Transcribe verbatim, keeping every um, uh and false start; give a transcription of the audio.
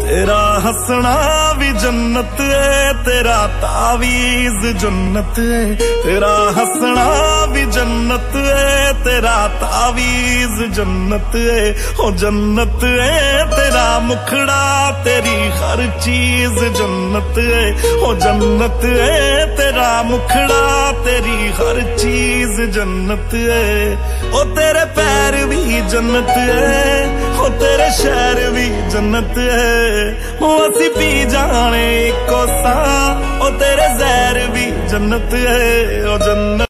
तेरा हंसना भी जन्नत है, तेरा तावीज जन्नत है। तेरा हंसना भी जन्नत है, तेरा तावीज जन्नत है। ओ जन्नत है तेरा मुखड़ा, तेरी हर चीज जन्नत है। ओ जन्नत है तेरा मुखड़ा, तेरी हर चीज जन्नत है। ओ तेरे पैर भी जन्नत है, ओ तेरे शहर भी जन्नत है। ओ असी पी जाने को सा, ओ तेरे जहर भी जन्नत है। ओ जन्नत